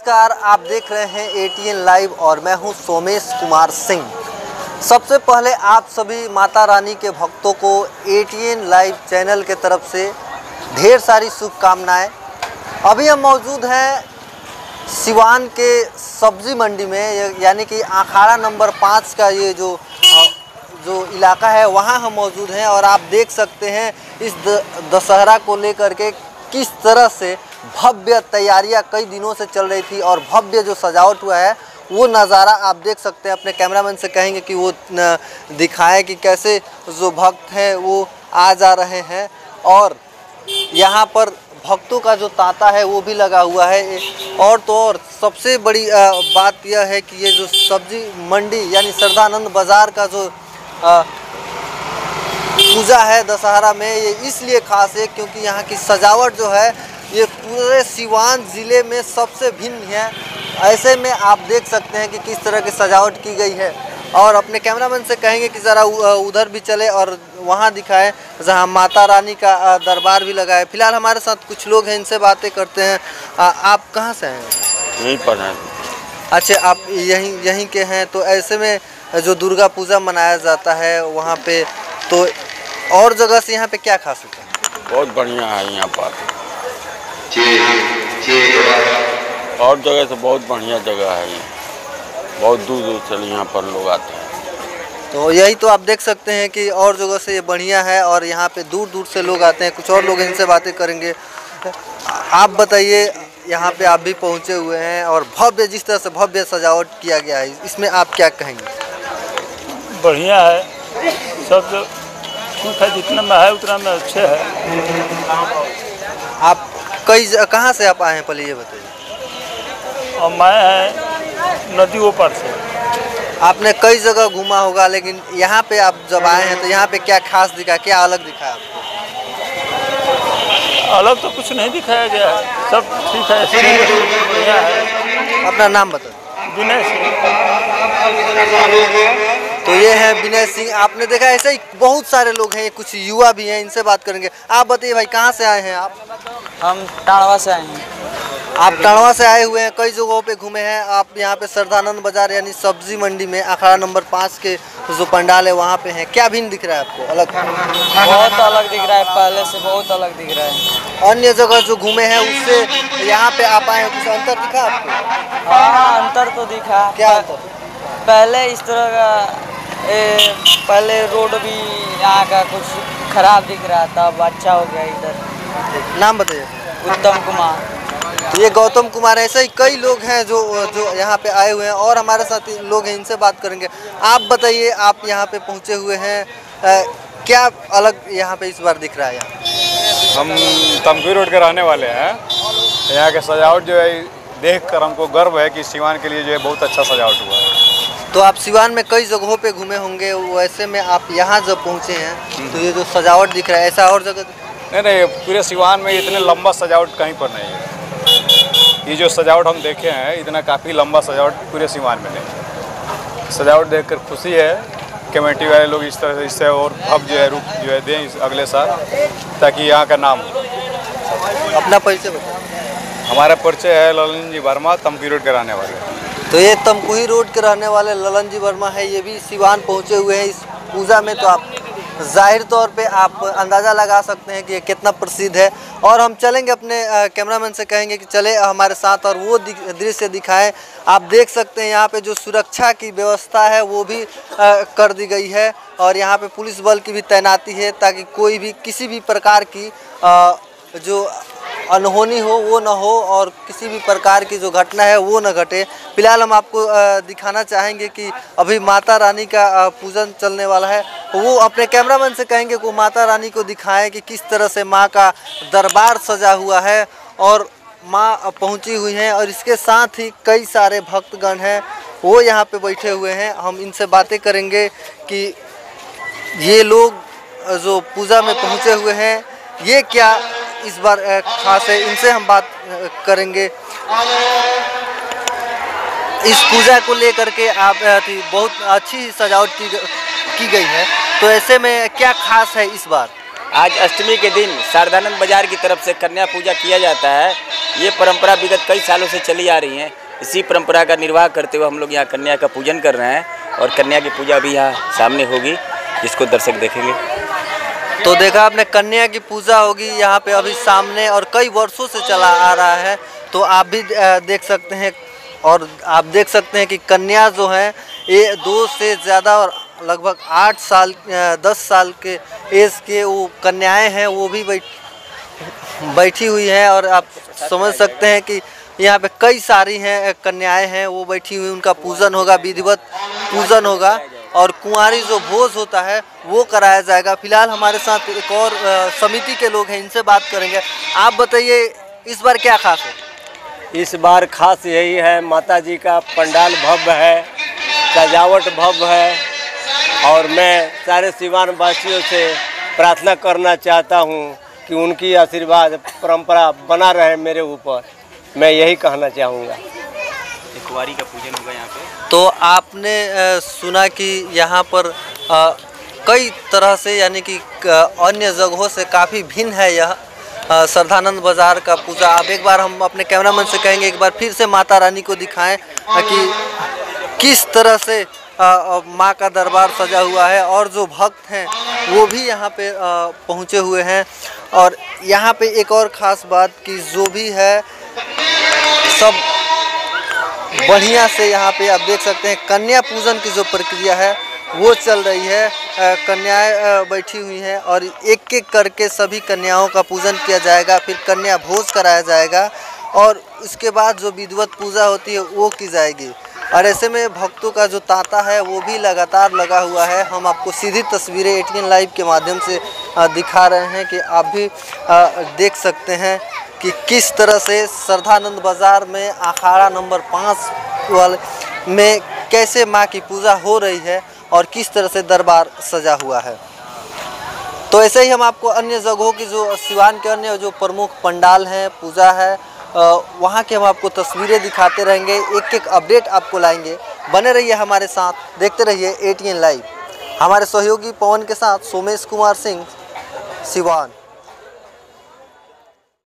नमस्कार, आप देख रहे हैं ATN लाइव और मैं हूं सोमेश कुमार सिंह। सबसे पहले आप सभी माता रानी के भक्तों को ATN लाइव चैनल के तरफ से ढेर सारी शुभकामनाएं। अभी हम मौजूद हैं सिवान के सब्जी मंडी में, यानी कि अखाड़ा नंबर 5 का ये जो इलाका है वहाँ हम मौजूद हैं और आप देख सकते हैं इस दशहरा को लेकर के किस तरह से भव्य तैयारियां कई दिनों से चल रही थी और भव्य जो सजावट हुआ है वो नज़ारा आप देख सकते हैं। अपने कैमरामैन से कहेंगे कि वो दिखाएं कि कैसे जो भक्त हैं वो आ जा रहे हैं और यहाँ पर भक्तों का जो तांता है वो भी लगा हुआ है। और तो और सबसे बड़ी बात यह है कि ये जो सब्जी मंडी यानी श्रद्धानंद बाज़ार का जो पूजा है दशहरा में, ये इसलिए खास है क्योंकि यहाँ की सजावट जो है ये पूरे सिवान ज़िले में सबसे भिन्न है। ऐसे में आप देख सकते हैं कि किस तरह की सजावट की गई है और अपने कैमरामैन से कहेंगे कि ज़रा उधर भी चले और वहाँ दिखाएं जहाँ माता रानी का दरबार भी लगा है। फिलहाल हमारे साथ कुछ लोग हैं, इनसे बातें करते हैं। आप कहाँ से हैं? यहीं पर हैं। अच्छा, आप यहीं के हैं। तो ऐसे में जो दुर्गा पूजा मनाया जाता है वहाँ पे, तो और जगह से यहाँ पे क्या खास होता है? बहुत बढ़िया है यहाँ पर, और जगह से बहुत बढ़िया जगह है ये, बहुत दूर दूर से यहाँ पर लोग आते हैं। तो यही तो आप देख सकते हैं कि और जगह से ये बढ़िया है और यहाँ पे दूर दूर से लोग आते हैं। कुछ और लोग इनसे बातें करेंगे। आप बताइए, यहाँ पे आप भी पहुँचे हुए हैं और भव्य जिस तरह से भव्य सजावट किया गया है, इसमें आप क्या कहेंगे? बढ़िया है, सब ठीक है, जितना में है उतना में अच्छे है। आप कहाँ से आप आए हैं पहले ये बताइए? और मैं है नदी ऊपर से। आपने कई जगह घूमा होगा, लेकिन यहाँ पे आप जब आए हैं तो यहाँ पे क्या खास दिखा, क्या अलग दिखा आपको? अलग तो कुछ नहीं दिखाया गया है, सब ठीक है, बढ़िया है। अपना नाम बताओ। विनय सिंह। तो ये है विनय सिंह। आपने देखा ऐसे ही बहुत सारे लोग हैं, कुछ युवा भी हैं, इनसे बात करेंगे। आप बताइए भाई, कहाँ से आए हैं आप? हम टाणवा से आए हैं। आप टाणवा से आए हुए हैं, कई जगहों पे घूमे हैं आप। यहाँ पे श्रद्धानंद बाजार यानी सब्जी मंडी में अखाड़ा नंबर 5 के जो पंडाल है वहाँ पे हैं। क्या भिन्न दिख रहा है आपको? अलग? बहुत अलग दिख रहा है, पहले से बहुत अलग दिख रहा है। अन्य जगह जो घूमे हैं उससे यहाँ पे आप आए हैं, कुछ अंतर दिखा आपको? हाँ, अंतर तो दिखा। क्या अंतर? पहले इस तरह का पहले रोड भी यहाँ का कुछ खराब दिख रहा था, अब अच्छा हो गया। इधर नाम बताइए। उत्तम कुमार। तो ये गौतम कुमार। ऐसे ही कई लोग हैं जो यहाँ पे आए हुए हैं और हमारे साथ लोग हैं, इनसे बात करेंगे। आप बताइए, आप यहाँ पे पहुँचे हुए हैं, क्या अलग यहाँ पे इस बार दिख रहा है? हम तमकुही रोड के रहने वाले हैं। यहाँ के सजावट जो है देखकर हमको गर्व है कि सिवान के लिए जो है बहुत अच्छा सजावट हुआ है। तो आप सिवान में कई जगहों पे घूमे होंगे, वैसे में आप यहाँ जब पहुँचे हैं तो ये जो सजावट दिख रहा है, ऐसा और जगह? नहीं, पूरे सिवान में इतने लंबा सजावट कहीं पर नहीं है। ये जो सजावट हम देखे हैं, इतना काफ़ी लंबा सजावट पूरे सिवान में नहीं। सजावट देखकर खुशी है। कमेटी वाले लोग इस तरह से इससे और अब जो है रूप जो है दें अगले साल, ताकि यहाँ का नाम हो। अपना परिचय बताएं। हमारा परिचय है ललन जी वर्मा, तमकुही रोड के रहने वाले। तो ये तमकुही रोड के रहने वाले ललन जी वर्मा है, ये भी सिवान पहुँचे हुए हैं इस पूजा में। तो आप जाहिर तौर पे आप अंदाज़ा लगा सकते हैं कि ये कितना प्रसिद्ध है। और हम चलेंगे, अपने कैमरामैन से कहेंगे कि चले हमारे साथ और वो दृश्य दिखाएं। आप देख सकते हैं यहाँ पे जो सुरक्षा की व्यवस्था है वो भी कर दी गई है और यहाँ पे पुलिस बल की भी तैनाती है ताकि कोई भी किसी भी प्रकार की जो अनहोनी हो वो ना हो और किसी भी प्रकार की जो घटना है वो ना घटे। फिलहाल हम आपको दिखाना चाहेंगे कि अभी माता रानी का पूजन चलने वाला है। वो अपने कैमरामैन से कहेंगे कि माता रानी को दिखाएं कि किस तरह से माँ का दरबार सजा हुआ है और माँ पहुँची हुई हैं और इसके साथ ही कई सारे भक्तगण हैं वो यहाँ पे बैठे हुए हैं। हम इनसे बातें करेंगे कि ये लोग जो पूजा में पहुँचे हुए हैं ये क्या इस बार खास है, इनसे हम बात करेंगे। इस पूजा को लेकर के आप बहुत अच्छी सजावट की गई है, तो ऐसे में क्या खास है इस बार? आज अष्टमी के दिन श्रद्धानंद बाजार की तरफ से कन्या पूजा किया जाता है। ये परंपरा विगत कई सालों से चली आ रही है। इसी परंपरा का निर्वाह करते हुए हम लोग यहाँ कन्या का पूजन कर रहे हैं और कन्या की पूजा भी यहाँ सामने होगी, जिसको दर्शक देखेंगे। तो देखा आपने, कन्या की पूजा होगी यहाँ पे अभी सामने और कई वर्षों से चला आ रहा है। तो आप भी देख सकते हैं और आप देख सकते हैं कि कन्या जो है ये 2 से ज़्यादा और लगभग 8 साल 10 साल के एज के वो कन्याएं हैं, वो भी बैठी हुई हैं। और आप समझ सकते हैं कि यहाँ पे कई सारी हैं कन्याएं हैं, वो बैठी हुई, उनका पूजन होगा, विधिवत पूजन होगा और कुंवारी जो भोज होता है वो कराया जाएगा। फिलहाल हमारे साथ एक और समिति के लोग हैं, इनसे बात करेंगे। आप बताइए इस बार क्या खास है? इस बार खास यही है, माता जी का पंडाल भव्य है, सजावट भव्य है और मैं सारे सिवान वासियों से प्रार्थना करना चाहता हूँ कि उनकी आशीर्वाद परंपरा बना रहे मेरे ऊपर, मैं यही कहना चाहूँगा। कुंवारी का पूजन होगा यहाँ पे। तो आपने सुना कि यहाँ पर कई तरह से यानी कि अन्य जगहों से काफ़ी भिन्न है यह श्रद्धानंद बाज़ार का पूजा। अब एक बार हम अपने कैमरामैन से कहेंगे एक बार फिर से माता रानी को दिखाएं कि किस तरह से माँ का दरबार सजा हुआ है और जो भक्त हैं वो भी यहाँ पे पहुँचे हुए हैं। और यहाँ पे एक और ख़ास बात कि जो भी है सब बढ़िया से यहाँ पे आप देख सकते हैं कन्या पूजन की जो प्रक्रिया है वो चल रही है। कन्याएं बैठी हुई हैं और एक एक करके सभी कन्याओं का पूजन किया जाएगा, फिर कन्या भोज कराया जाएगा और उसके बाद जो विधिवत पूजा होती है वो की जाएगी। और ऐसे में भक्तों का जो तांता है वो भी लगातार लगा हुआ है। हम आपको सीधी तस्वीरें ATN लाइव के माध्यम से दिखा रहे हैं कि आप भी देख सकते हैं कि किस तरह से श्रद्धानंद बाज़ार में अखाड़ा नंबर 5 वाले में कैसे माँ की पूजा हो रही है और किस तरह से दरबार सजा हुआ है। तो ऐसे ही हम आपको अन्य जगहों की जो सिवान के अन्य जो प्रमुख पंडाल हैं, पूजा है, वहाँ के हम आपको तस्वीरें दिखाते रहेंगे, एक एक अपडेट आपको लाएंगे। बने रहिए हमारे साथ, देखते रहिए ATN लाइव। हमारे सहयोगी पवन के साथ सोमेश कुमार सिंह, सिवान।